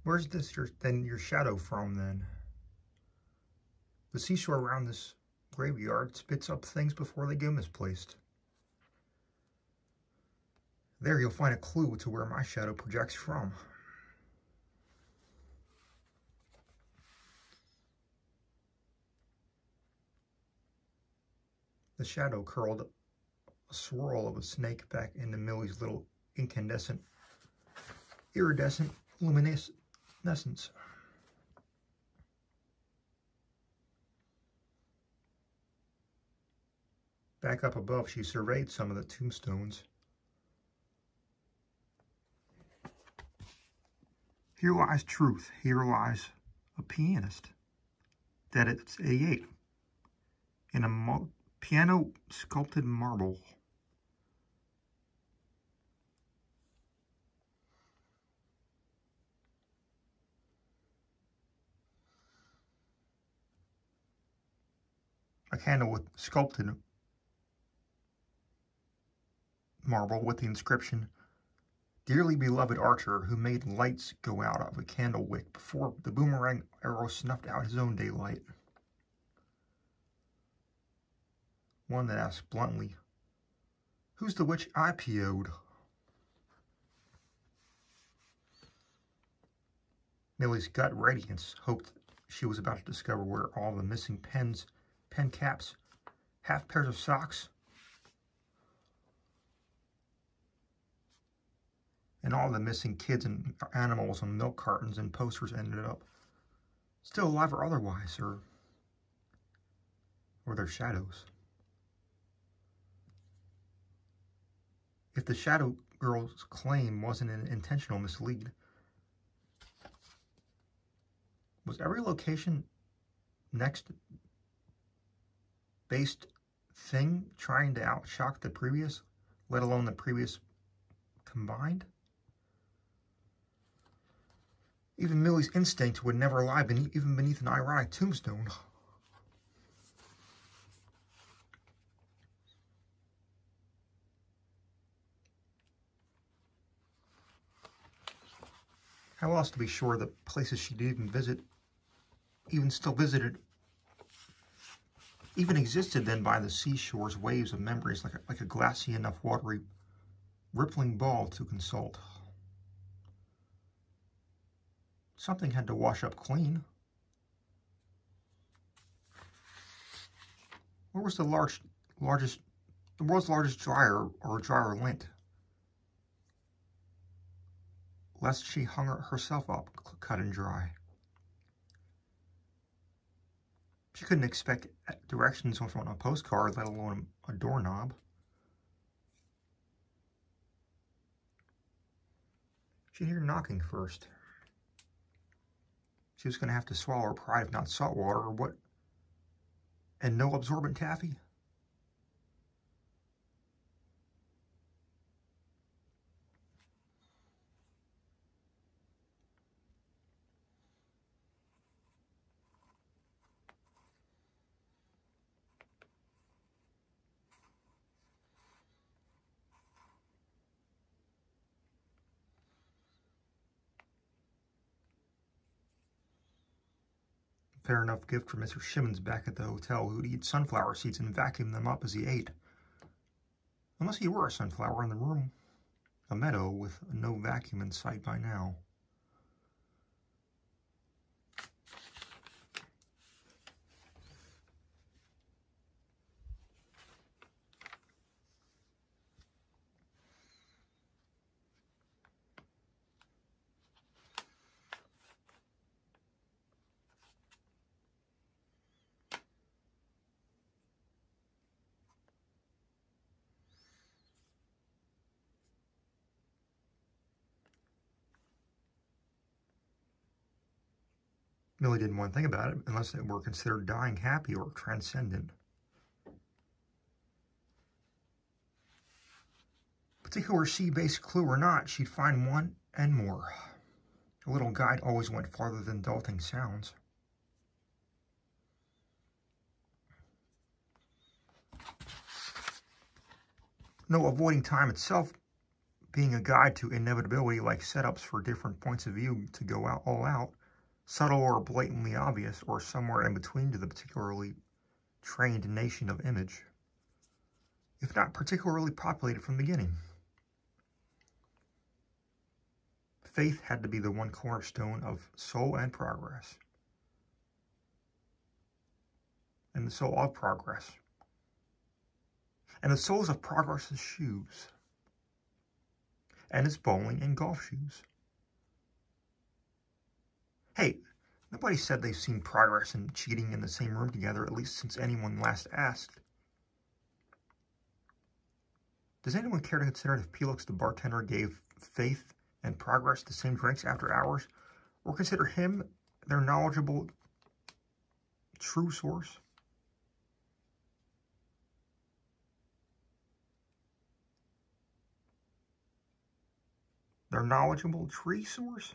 Where's your shadow from, then? The seashore around this graveyard spits up things before they go misplaced. There you'll find a clue to where my shadow projects from. The shadow curled a swirl of a snake back into Millie's little iridescent luminescence. Back up above, she surveyed some of the tombstones. Here lies truth. Here lies a pianist. Dead at 88. In a piano sculpted marble. A candle with sculpted marble with the inscription, "Dearly beloved archer who made lights go out of a candle wick before the boomerang arrow snuffed out his own daylight." One that asked bluntly, "Who's the witch I PO'd?" Millie's gut radiance hoped she was about to discover where all the missing pens, pen caps, half pairs of socks, and all the missing kids and animals and milk cartons and posters ended up. Still alive or otherwise, or their shadows. If the Shadow Girl's claim wasn't an intentional mislead, was every location next based thing trying to outshock the previous, let alone the previous combined? Even Millie's instinct would never lie even beneath an ironic tombstone. How else to be sure the places she did even existed then by the seashore's waves of memories, like a glassy enough watery rippling ball to consult? Something had to wash up clean. Where was the world's largest dryer or dryer lint? Lest she hung herself up, cut and dry. She couldn't expect directions on a postcard, let alone a doorknob. She'd hear knocking first. She was going to have to swallow her pride if not salt water, or what? And no absorbent taffy? Fair enough gift for Mr. Shimmons back at the hotel, who'd eat sunflower seeds and vacuum them up as he ate. Unless he were a sunflower in the room. A meadow with no vacuum in sight by now. Millie didn't want to think about it unless it were considered dying happy or transcendent. Particular sea-based clue or not, she'd find one and more. A little guide always went farther than dulting sounds. No avoiding time itself being a guide to inevitability, like setups for different points of view to go out all out, subtle or blatantly obvious, or somewhere in between to the particularly trained nation of image, if not particularly populated from the beginning. Faith had to be the one cornerstone of soul and progress, and the soul of progress, and the souls of progress's shoes, and its bowling and golf shoes. Hey, nobody said they've seen progress and cheating in the same room together, at least since anyone last asked. Does anyone care to consider if Felix the bartender gave Faith and Progress the same drinks after hours, or consider him their knowledgeable, true source? Their knowledgeable tree source?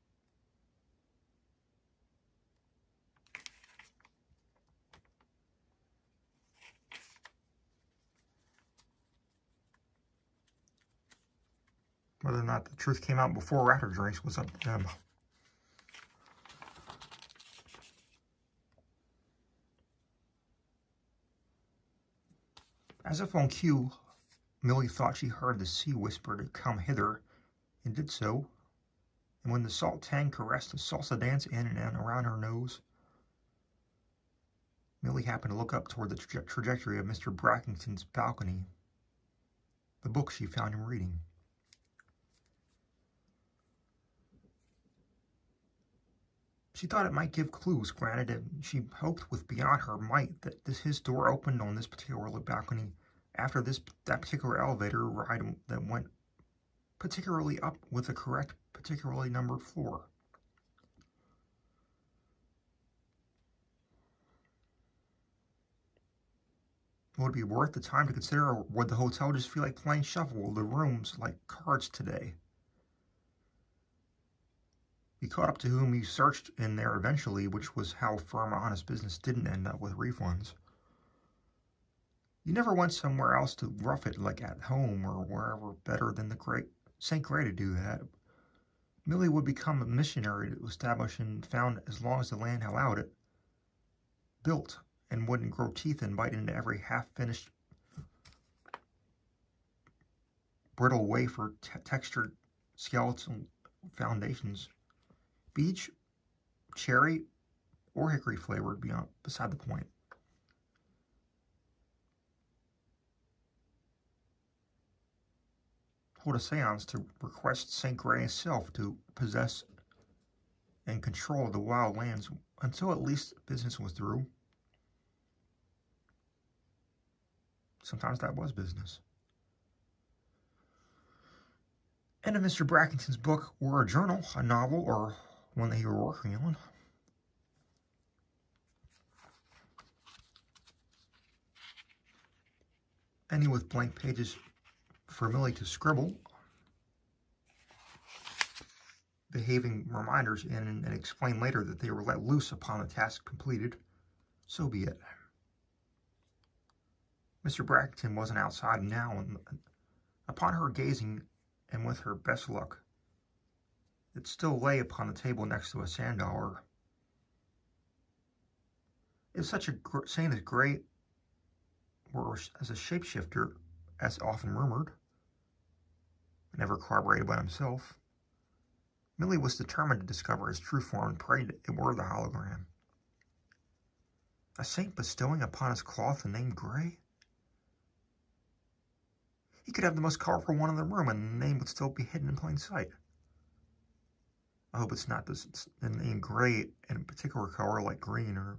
Whether or not the truth came out before or after drinks was up to them. As if on cue, Millie thought she heard the sea whisper to come hither, and did so. And when the salt tang caressed the salsa dance in and around her nose, Millie happened to look up toward the trajectory of Mr. Brackington's balcony, the book she found him reading. She thought it might give clues, granted, and she hoped with beyond her might that his door opened on this particular balcony after that particular elevator ride that went particularly up with the correct, particularly numbered floor. Would it be worth the time to consider, or would the hotel just feel like playing shuffle the rooms like cards today? You caught up to whom you searched in there eventually, which was how firm, honest business didn't end up with refunds. You never went somewhere else to rough it, like at home or wherever, better than the great St. Gray to do that. Millie would become a missionary to establish and found, as long as the land allowed it, built, and wouldn't grow teeth and bite into every half-finished, brittle wafer textured skeletal foundations. Beach, cherry, or hickory flavored, beside the point. Hold a seance to request St. Gray himself to possess and control the wild lands until at least business was through. Sometimes that was business. And if Mr. Brackington's book were a journal, a novel, or one that he were working on, any with blank pages for Millie to scribble, behaving reminders in and explain later that they were let loose upon the task completed, so be it. Mr. Brackington wasn't outside now, and upon her gazing, and with her best luck, it still lay upon the table next to a sand dollar. If such a saint as Gray were as a shapeshifter, as often rumored, never corroborated by himself, Millie was determined to discover his true form and prayed it were the hologram. A saint bestowing upon his cloth the name Gray? He could have the most colorful one in the room and the name would still be hidden in plain sight. I hope it's not the name Gray in a particular color like green or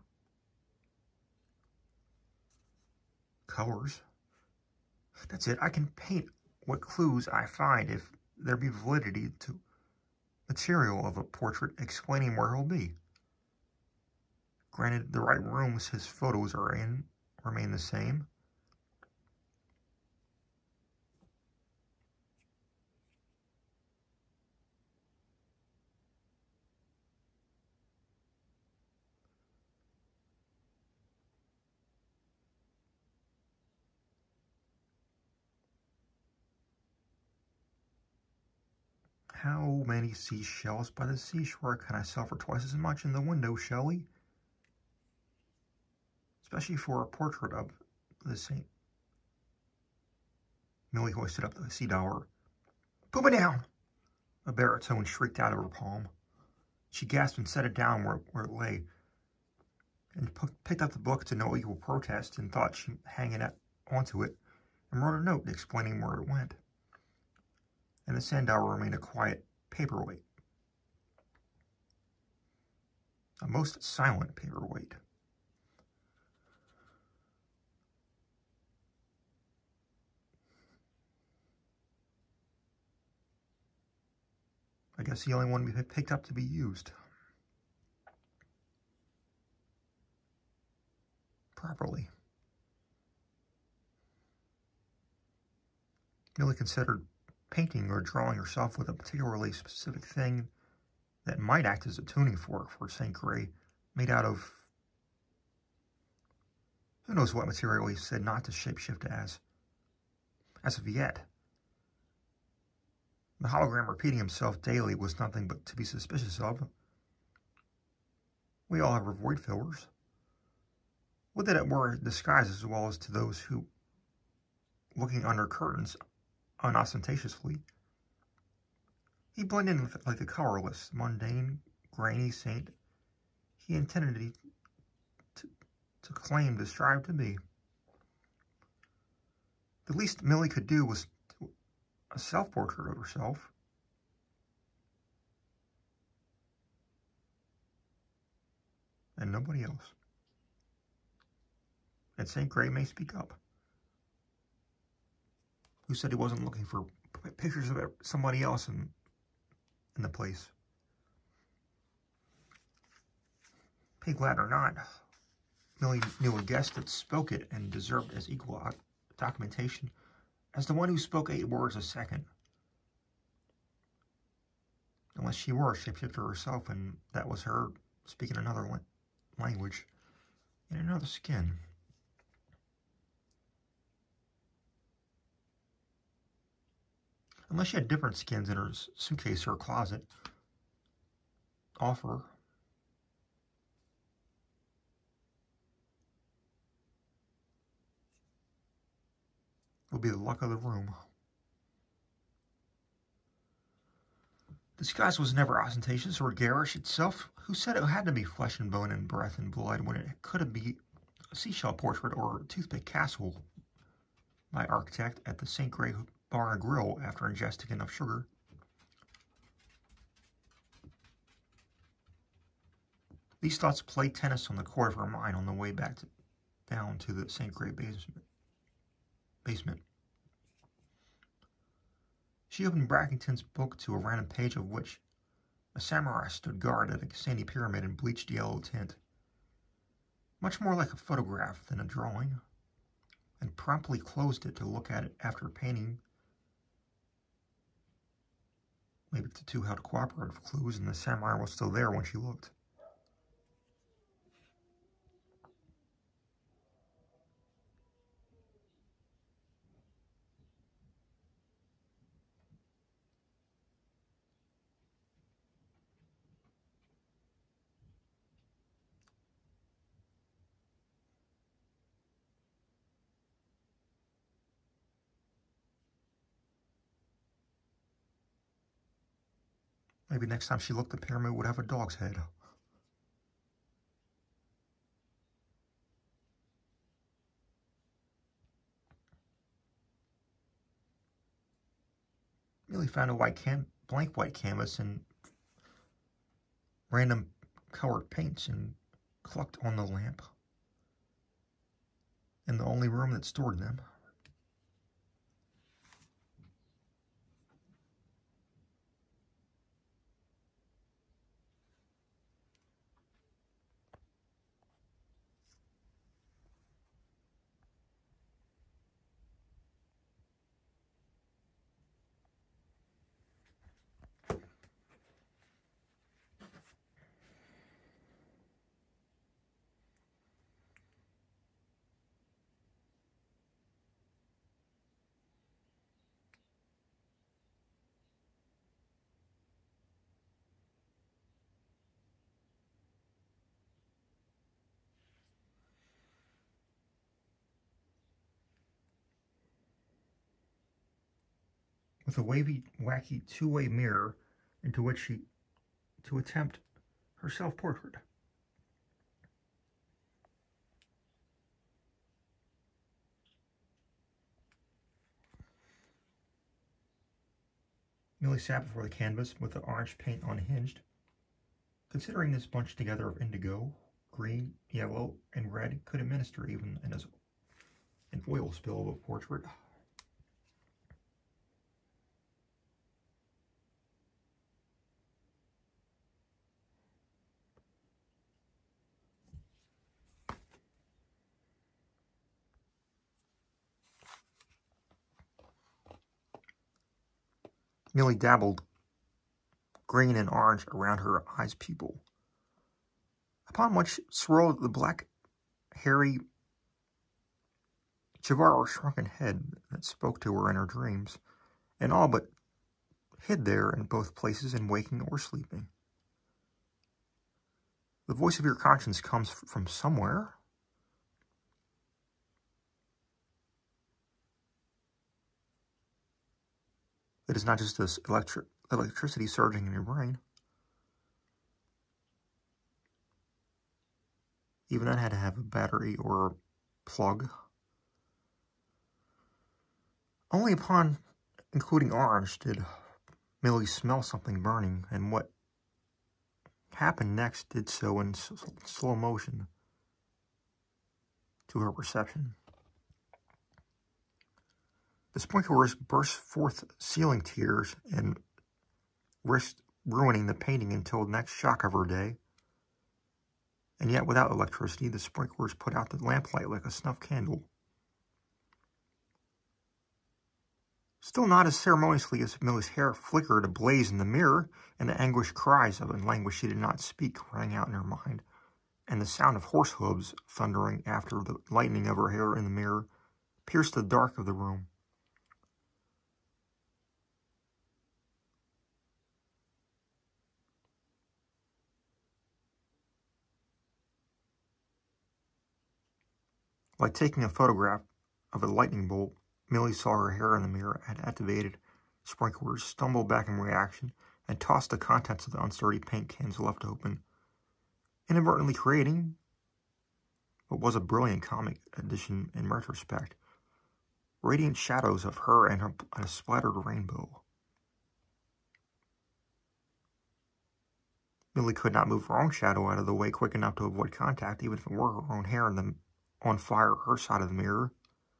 colors. That's it. I can paint what clues I find if there be validity to material of a portrait explaining where he'll be. Granted, the right rooms his photos are in remain the same. How many seashells by the seashore can I sell for twice as much in the window, Shelley? Especially for a portrait of the saint. Millie hoisted up the sea dollar. Put me down! A baritone shrieked out of her palm. She gasped and set it down where it lay, and picked up the book to no equal protest and thought she'd hang it onto it, and wrote a note explaining where it went. And the sand dollar remained a quiet paperweight. A most silent paperweight. I guess the only one we picked up to be used properly. Millie considered painting or drawing herself with a particularly specific thing that might act as a tuning fork for St. Grey, made out of who knows what material he said not to shapeshift as of yet. The hologram repeating himself daily was nothing but to be suspicious of. We all have our void fillers. Would that it were disguised as well as to those who, looking under curtains unostentatiously, he blended in like the colorless, mundane, grainy saint he intended to claim to strive to be. The least Millie could do was a self-portrait of herself. And nobody else. And St. Grey may speak up. Who said he wasn't looking for pictures of somebody else in the place? Pig glad or not, Millie knew a guest that spoke it and deserved as equal documentation as the one who spoke 8 words a second. Unless she were a shapeshifter herself, and that was her speaking another language in another skin. Unless she had different skins in her suitcase or closet. Offer. Would be the luck of the room. Disguise was never ostentatious or garish itself. Who said it had to be flesh and bone and breath and blood when it could have been a seashell portrait or a toothpick castle by architect at the St. Grey Bar and Grill after ingesting enough sugar? These thoughts played tennis on the court of her mind on the way back down to the St. Grey basement. She opened Brackington's book to a random page of which a samurai stood guard at a sandy pyramid in bleached yellow tint, much more like a photograph than a drawing, and promptly closed it to look at it after painting maybe the 2 held cooperative clues, and the samurai was still there when she looked. Maybe next time she looked, the pyramid would have a dog's head. Millie found a blank white canvas and random colored paints and clucked on the lamp in the only room that stored them. with a wavy, wacky two-way mirror into which to attempt her self-portrait. Millie sat before the canvas with the orange paint unhinged. Considering this bunched together of indigo, green, yellow, and red could administer even as an oil spill of a portrait. Millie dabbled green and orange around her eye's pupil, upon which swirled the black, hairy Chivarro shrunken head that spoke to her in her dreams, and all but hid there in both places in waking or sleeping. The voice of your conscience comes from somewhere. It is not just this electricity surging in your brain. Even that had to have a battery or a plug. Only upon including orange did Millie smell something burning, and what happened next did so in slow motion to her perception. The sprinklers burst forth ceiling tears and risked ruining the painting until the next shock of her day. And yet, without electricity, the sprinklers put out the lamplight like a snuff candle. Still not as ceremoniously as Millie's hair flickered ablaze in the mirror, and the anguished cries of a language she did not speak rang out in her mind, and the sound of horse hooves thundering after the lightning of her hair in the mirror pierced the dark of the room. Like taking a photograph of a lightning bolt, Millie saw her hair in the mirror had activated sprinklers, stumbled back in reaction, and tossed the contents of the unsturdy paint cans left open, inadvertently creating what was a brilliant comic addition in retrospect, radiant shadows of her and a splattered rainbow. Millie could not move her own shadow out of the way quick enough to avoid contact, even if it were her own hair on fire her side of the mirror.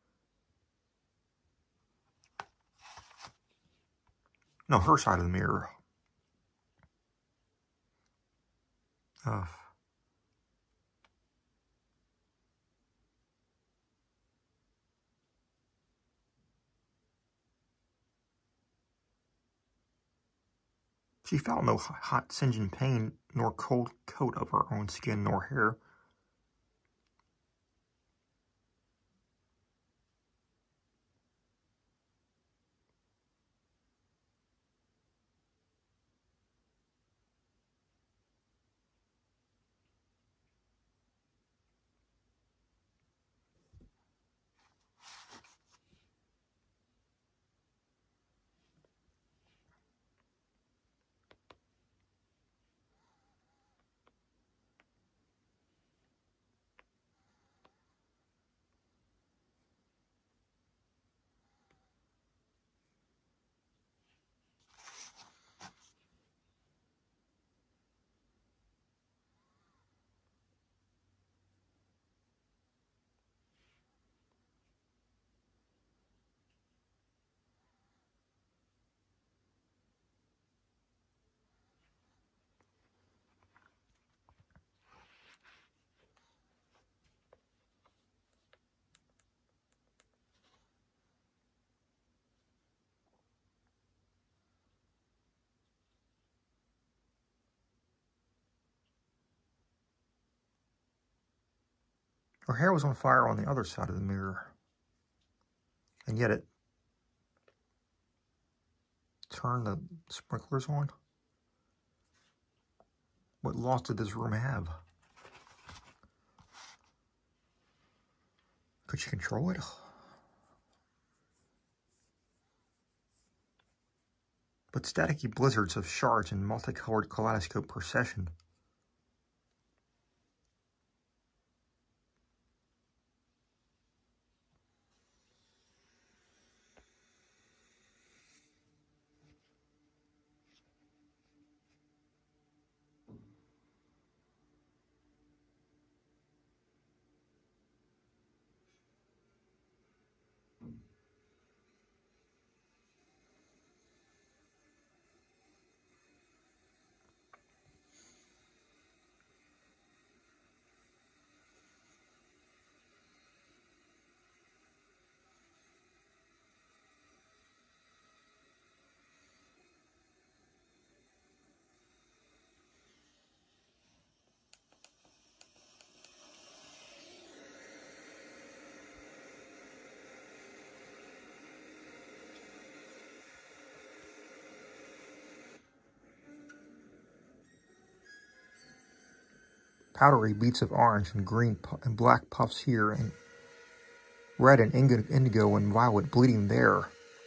No, her side of the mirror. She felt no hot singeing pain, nor cold coat of her own skin nor hair. Her hair was on fire on the other side of the mirror, and yet it turned the sprinklers on. What loss did this room have? Could she control it? but staticky blizzards of shards in multicolored kaleidoscope procession. Powdery beats of orange and green and black puffs here, and red and indigo and violet bleeding there.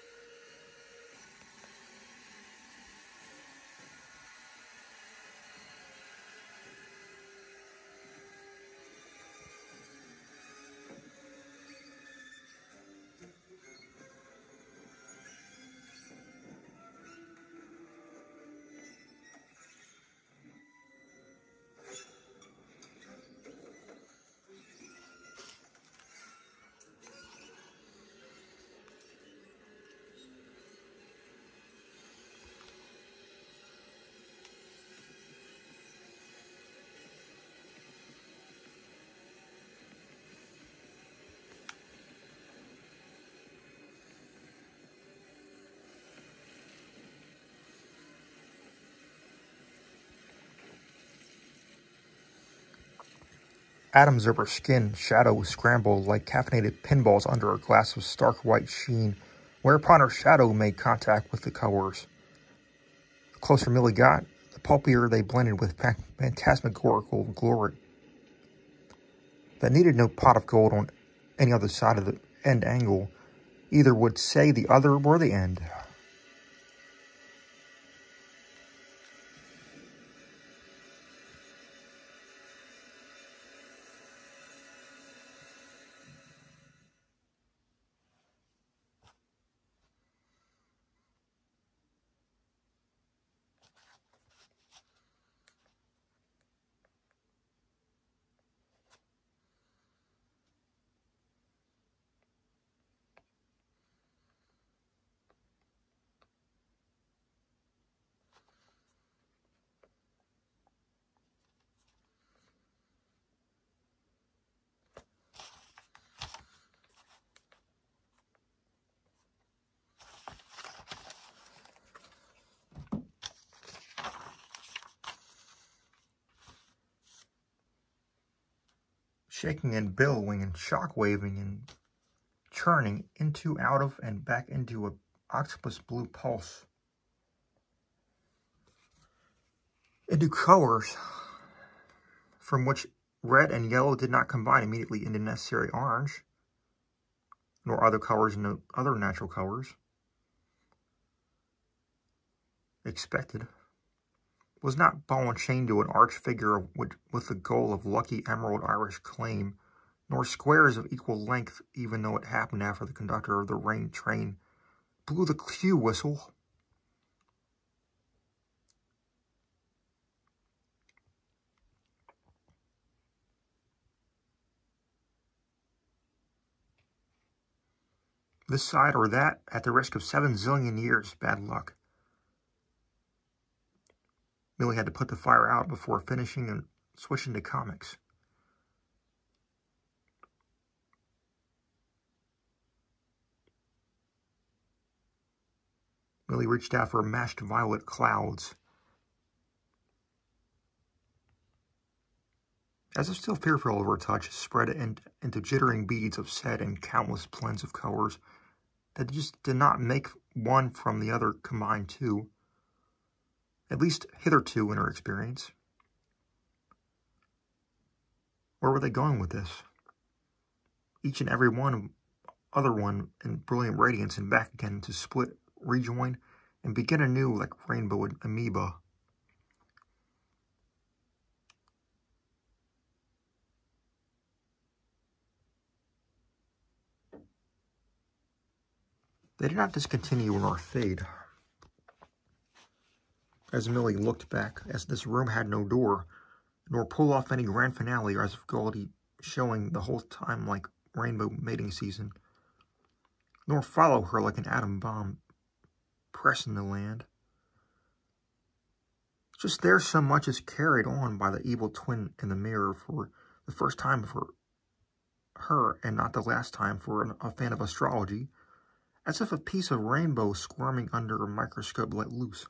Atoms of her skin shadow scrambled like caffeinated pinballs under a glass of stark white sheen, whereupon her shadow made contact with the colors. The closer Millie got, the pulpier they blended with phantasmagorical glory that needed no pot of gold on any other side of the end angle. Either would say the other were the end. Shaking and billowing and shock-waving and churning into, out of, and back into a octopus blue pulse. Into colors from which red and yellow did not combine immediately into necessary orange, nor other colors and other natural colors expected. Was not ball and chain to an arch figure with the goal of lucky emerald Irish claim, nor squares of equal length, even though it happened after the conductor of the rain train blew the cue whistle. This side or that, at the risk of 7 zillion years, bad luck. Millie had to put the fire out before finishing and switching to comics. Millie reached out for mashed violet clouds. As if still fearful of her touch, spread into jittering beads of set and countless blends of colors that just did not make one from the other combine two, at least hitherto in her experience. Where were they going with this? Each and every other one in brilliant radiance and back again to split, rejoin, and begin anew like rainbow amoeba. They did not discontinue nor fade. As Millie looked back, as this room had no door, nor pull off any grand finale or as of quality showing the whole time like rainbow mating season, nor follow her like an atom bomb pressing the land. Just there so much is carried on by the evil twin in the mirror for the first time for her and not the last time for a fan of astrology, as if a piece of rainbow squirming under a microscope let loose.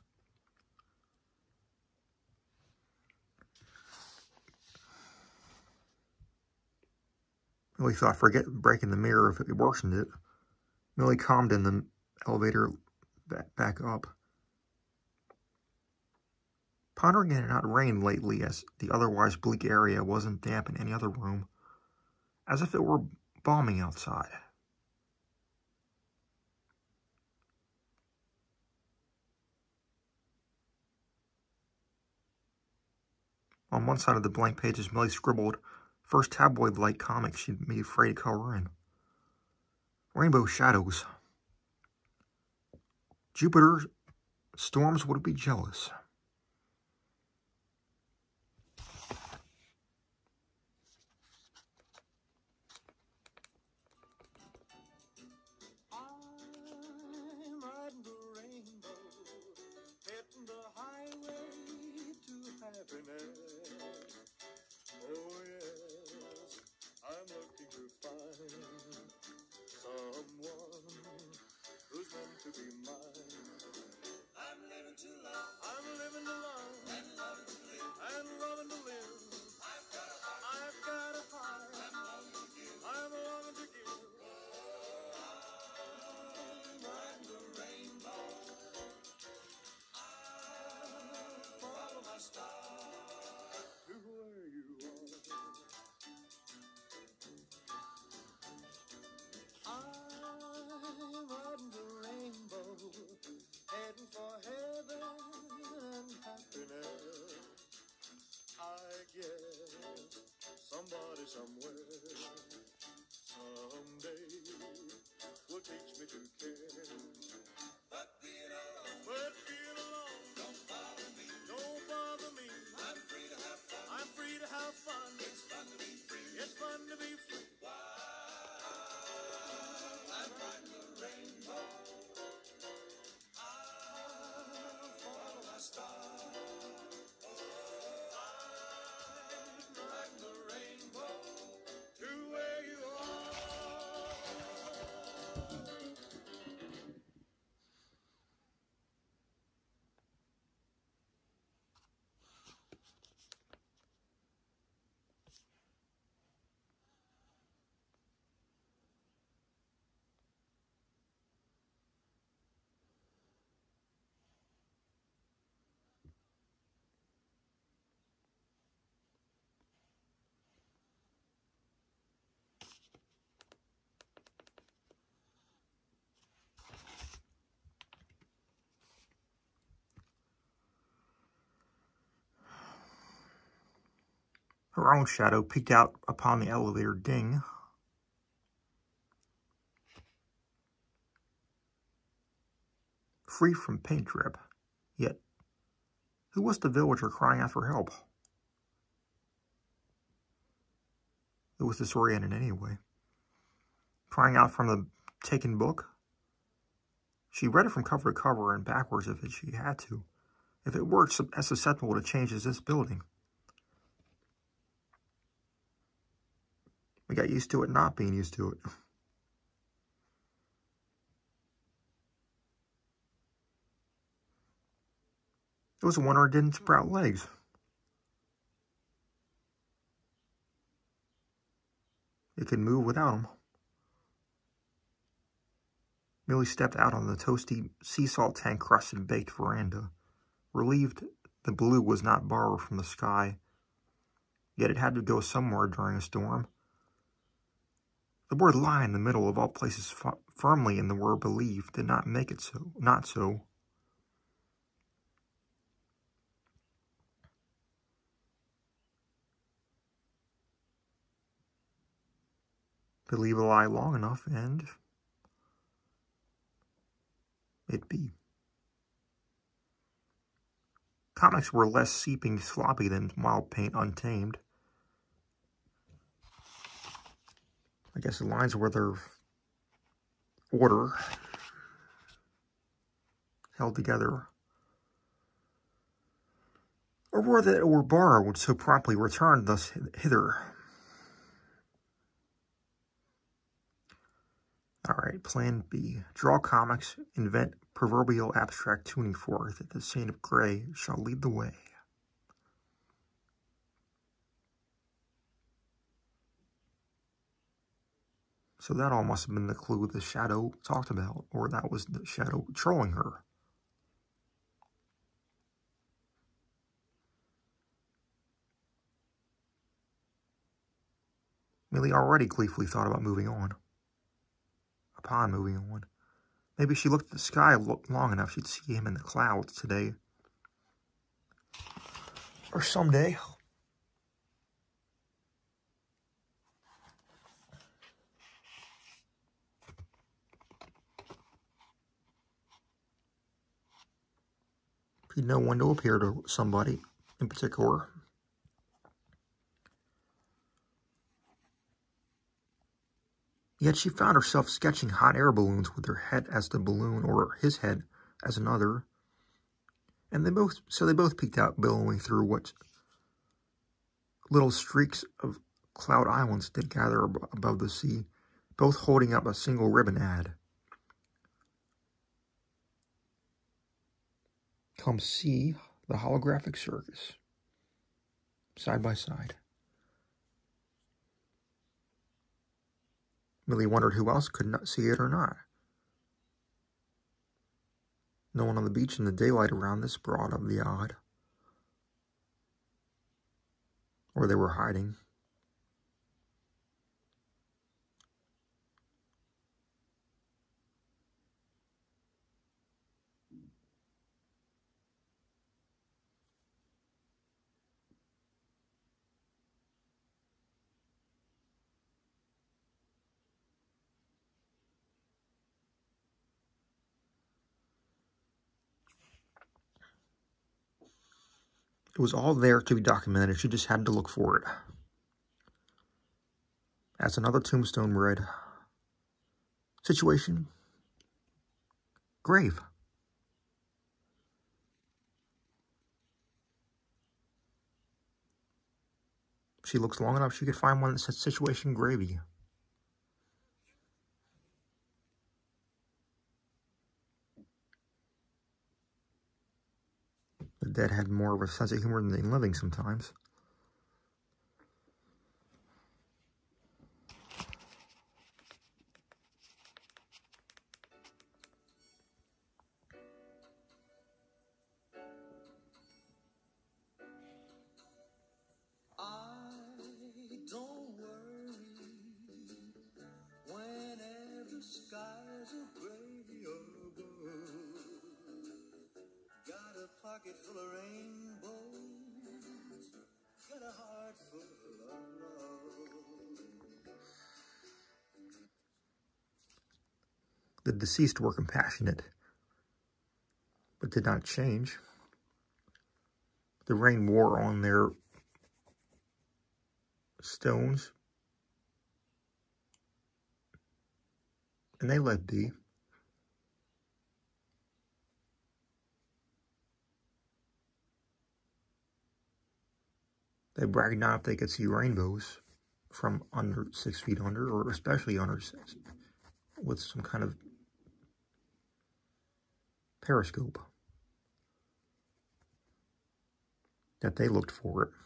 Millie thought, forget breaking the mirror if it worsened it. Millie calmed in the elevator back up. Pondering it had not rained lately, as the otherwise bleak area wasn't damp in any other room, as if it were balmy outside. On one side of the blank pages, Millie scribbled first tabloid-like comic she'd be afraid to color in. Rainbow shadows. Jupiter storms would be jealous. I'm riding the rainbow, hitting the highway to happiness. Oh yes, I'm looking to find someone who's meant to be mine. I'm living to love. I'm living to love. And loving to live. And loving to live. I've got a heart. I'm longing to give. I'm longing to give. I'm riding the rainbow. I'll follow my star to where you are. I'm riding the rainbow, heading for heaven and happiness. I guess somebody somewhere someday will teach me to care. But being alone don't bother me. Don't bother me. I'm free to have fun. I'm free to have fun. It's fun to be free. It's fun to be free. I'm riding the rainbow. I'll follow my star. I'm riding the rainbow to where you are. Her own shadow peeked out upon the elevator ding. Free from paint drip. Yet, who was the villager crying out for help? It was disoriented anyway. Crying out from the taken book? She read it from cover to cover and backwards if she had to. If it were as susceptible to change as this building. We got used to it not being used to it. It was a wonder it didn't sprout legs. It could move without them. Millie stepped out on the toasty sea salt tank crusted baked veranda, relieved the blue was not borrowed from the sky, yet it had to go somewhere during a storm. The word lie in the middle of all places firmly in the word believe did not make it so, not so. They leave a lie long enough, and it be. Comics were less seeping sloppy than Wild Paint Untamed. I guess the lines were their order held together, or were that were borrowed so promptly returned thus hither. Alright, Plan B. Draw comics, invent proverbial abstract tuning forth, that the saint of gray shall lead the way. So that all must have been the clue the Shadow talked about, or that was the Shadow trolling her. Millie already gleefully thought about moving on. Upon moving on. Maybe she looked at the sky long enough she'd see him in the clouds today. Or someday. He'd know when to appear to somebody in particular. Yet she found herself sketching hot air balloons with her head as the balloon, or his head as another. And they both peeked out, billowing through what little streaks of cloud islands did gather above the sea, both holding up a single ribbon ad. Come see the holographic circus, side by side. Millie wondered who else could not see it or not. No one on the beach in the daylight around this broad of the odd. Or they were hiding. It was all there to be documented. She just had to look for it. As another tombstone read, situation, grave. She looks long enough, she could find one that said situation gravy. The dead had more of a sense of humor than the living sometimes. Don't worry whenever the skies are gray or blue. Got a pocket full of rainbows, got a heart full of love. The deceased were compassionate, but did not change. The rain wore on their stones, and they let be. They bragged not if they could see rainbows from under 6 feet under, or especially under 6, with some kind of periscope, that they looked for it.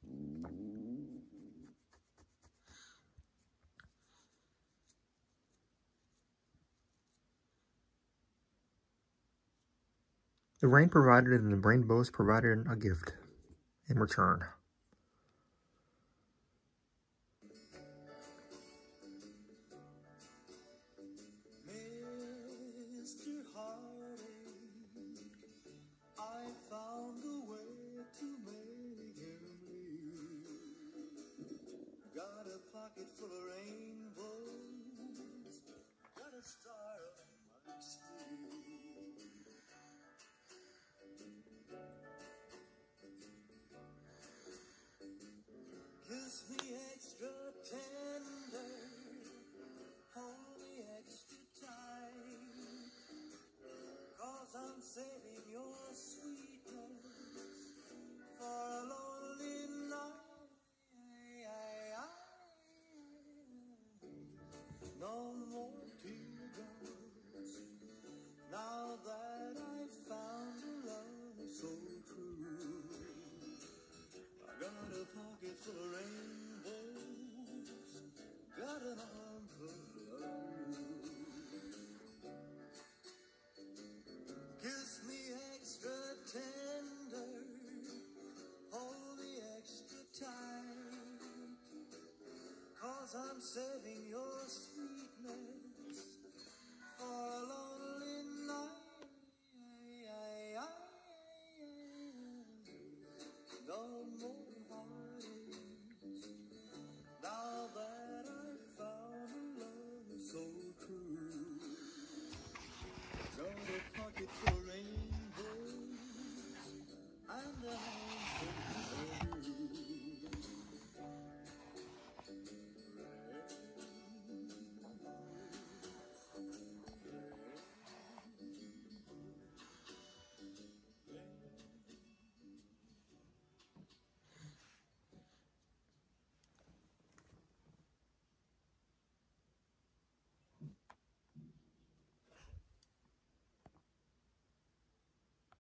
The rain provided and the rainbows provided a gift in return. Mr. Heartache, I found a way to make him leave. Got a pocket full of rainbows, 'cause I'm saving your